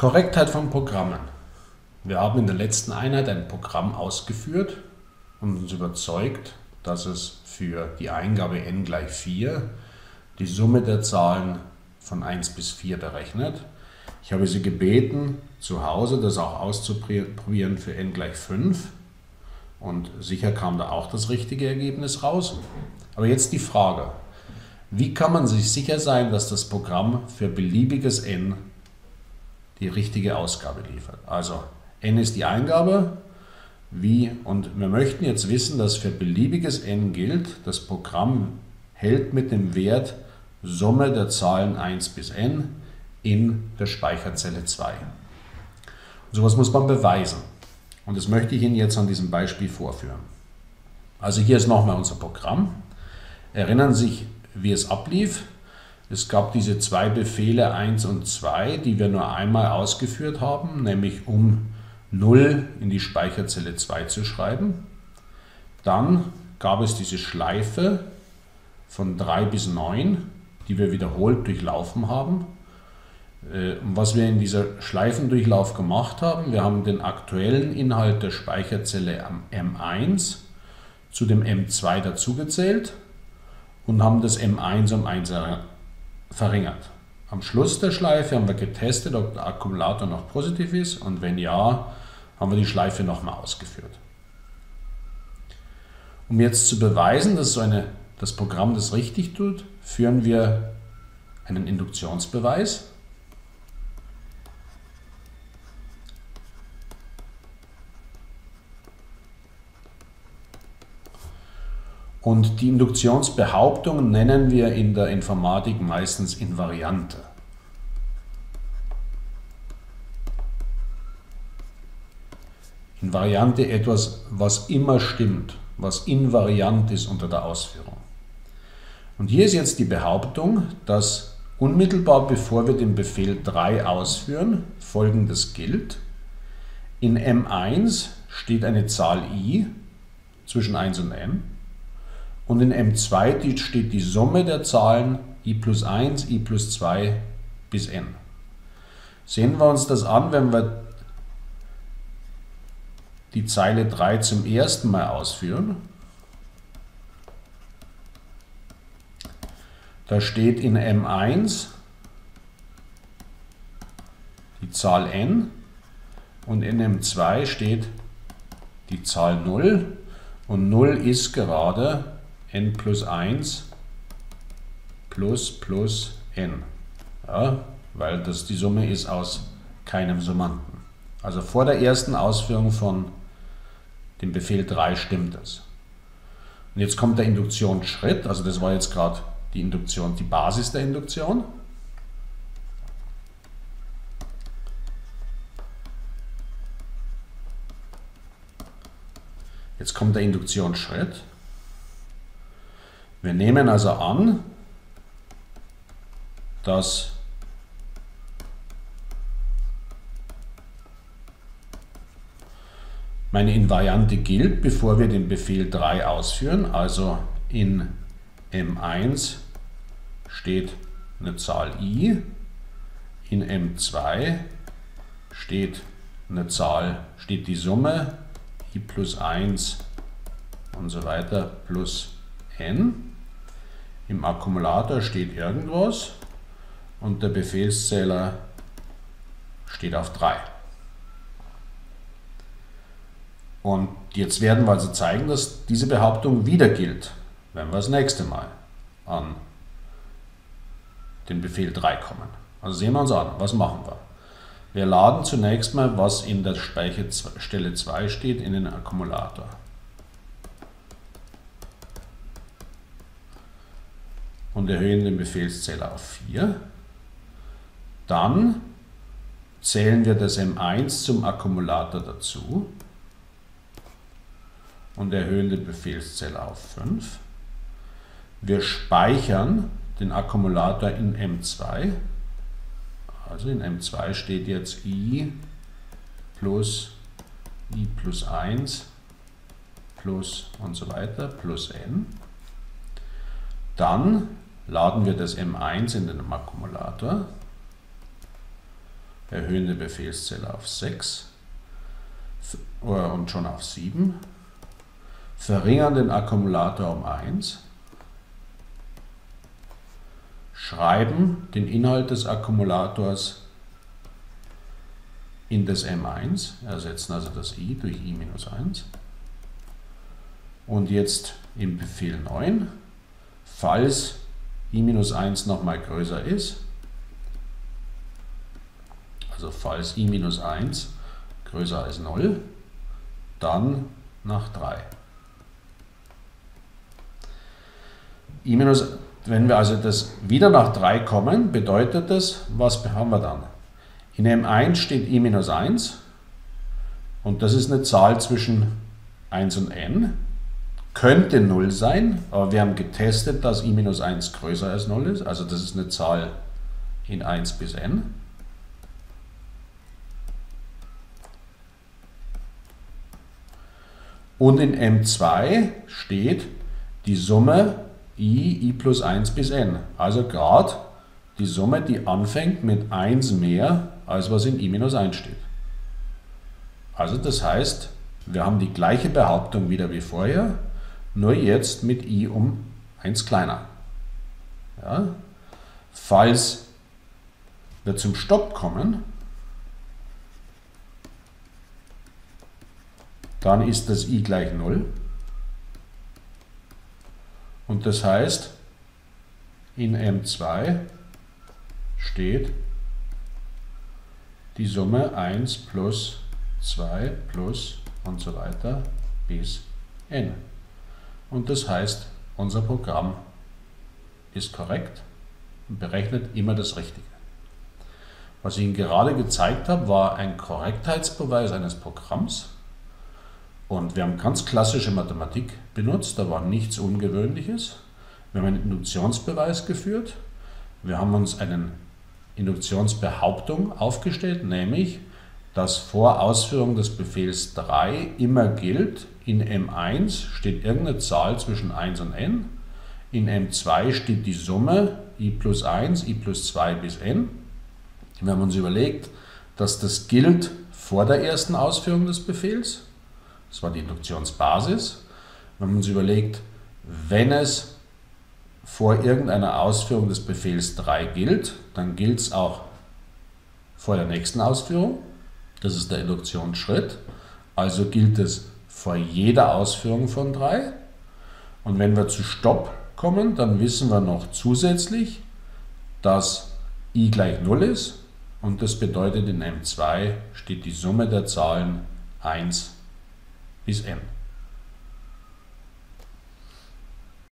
Korrektheit von Programmen. Wir haben in der letzten Einheit ein Programm ausgeführt und uns überzeugt, dass es für die Eingabe n gleich 4 die Summe der Zahlen von 1 bis 4 berechnet. Ich habe Sie gebeten, zu Hause das auch auszuprobieren für n gleich 5 und sicher kam da auch das richtige Ergebnis raus. Aber jetzt die Frage, wie kann man sich sicher sein, dass das Programm für beliebiges n die richtige Ausgabe liefert? Also n ist die Eingabe, und wir möchten jetzt wissen, dass für beliebiges n gilt, das Programm hält mit dem Wert Summe der Zahlen 1 bis n in der Speicherzelle 2. Und sowas muss man beweisen. Und das möchte ich Ihnen jetzt an diesem Beispiel vorführen. Also hier ist nochmal unser Programm. Erinnern Sie sich, wie es ablief. Es gab diese zwei Befehle 1 und 2, die wir nur einmal ausgeführt haben, nämlich um 0 in die Speicherzelle 2 zu schreiben. Dann gab es diese Schleife von 3 bis 9, die wir wiederholt durchlaufen haben. Und was wir in dieser Schleifendurchlauf gemacht haben, wir haben den aktuellen Inhalt der Speicherzelle am M1 zu dem M2 dazugezählt und haben das M1 um 1 verringert. Am Schluss der Schleife haben wir getestet, ob der Akkumulator noch positiv ist, und wenn ja, haben wir die Schleife nochmal ausgeführt. Um jetzt zu beweisen, dass das Programm das richtig tut, führen wir einen Induktionsbeweis. Und die Induktionsbehauptung nennen wir in der Informatik meistens Invariante. Invariante etwas, was immer stimmt, was invariant ist unter der Ausführung. Und hier ist jetzt die Behauptung, dass unmittelbar bevor wir den Befehl 3 ausführen, Folgendes gilt. In M1 steht eine Zahl i zwischen 1 und n. Und in M2 steht die Summe der Zahlen i plus 1, i plus 2 bis n. Sehen wir uns das an, wenn wir die Zeile 3 zum ersten Mal ausführen. Da steht in M1 die Zahl n und in M2 steht die Zahl 0, und 0 ist gerade n plus 1 plus n, ja, weil das die Summe ist aus keinem Summanden. Also vor der ersten Ausführung von dem Befehl 3 stimmt es. Und jetzt kommt der Induktionsschritt, also das war jetzt gerade die Induktion, die Basis der Induktion. Jetzt kommt der Induktionsschritt. Wir nehmen also an, dass meine Invariante gilt, bevor wir den Befehl 3 ausführen. Also in M1 steht eine Zahl i, in M2 steht die Summe i plus 1 und so weiter plus n. Im Akkumulator steht irgendwas und der Befehlszähler steht auf 3. Und jetzt werden wir also zeigen, dass diese Behauptung wieder gilt, wenn wir das nächste Mal an den Befehl 3 kommen. Also sehen wir uns an, was machen wir? Wir laden zunächst mal, was in der Speicherstelle 2 steht, in den Akkumulator. Und erhöhen den Befehlszähler auf 4. Dann zählen wir das M1 zum Akkumulator dazu und erhöhen den Befehlszähler auf 5. Wir speichern den Akkumulator in M2. Also in M2 steht jetzt i plus 1 plus und so weiter plus n. Dann laden wir das M1 in den Akkumulator, erhöhen die Befehlszähler auf 6 und schon auf 7, verringern den Akkumulator um 1, schreiben den Inhalt des Akkumulators in das M1, ersetzen also das i durch i-1 und jetzt im Befehl 9, falls i-1 nochmal größer ist, also falls i-1 größer als 0, dann nach 3. Wenn wir also das wieder nach 3 kommen, bedeutet das, was haben wir dann? In M1 steht i-1 und das ist eine Zahl zwischen 1 und n. Könnte 0 sein, aber wir haben getestet, dass i-1 größer als 0 ist, also das ist eine Zahl in 1 bis n. Und in M2 steht die Summe i plus 1 bis n, also gerade die Summe, die anfängt mit 1 mehr, als was in i-1 steht. Also das heißt, wir haben die gleiche Behauptung wieder wie vorher, nur jetzt mit i um 1 kleiner. Ja? Falls wir zum Stopp kommen, dann ist das i gleich 0. Und das heißt, in M2 steht die Summe 1 plus 2 plus und so weiter bis n. Und das heißt, unser Programm ist korrekt und berechnet immer das Richtige. Was ich Ihnen gerade gezeigt habe, war ein Korrektheitsbeweis eines Programms. Und wir haben ganz klassische Mathematik benutzt, da war nichts Ungewöhnliches. Wir haben einen Induktionsbeweis geführt. Wir haben uns eine Induktionsbehauptung aufgestellt, nämlich, dass vor Ausführung des Befehls 3 immer gilt, in M1 steht irgendeine Zahl zwischen 1 und n, in M2 steht die Summe i plus 1, i plus 2 bis n. Wir haben uns überlegt, dass das gilt vor der ersten Ausführung des Befehls. Das war die Induktionsbasis. Wir haben uns überlegt, wenn es vor irgendeiner Ausführung des Befehls 3 gilt, dann gilt es auch vor der nächsten Ausführung. Das ist der Induktionsschritt. Also gilt es vor jeder Ausführung von 3. Und wenn wir zu Stopp kommen, dann wissen wir noch zusätzlich, dass i gleich 0 ist. Und das bedeutet, in M2 steht die Summe der Zahlen 1 bis n.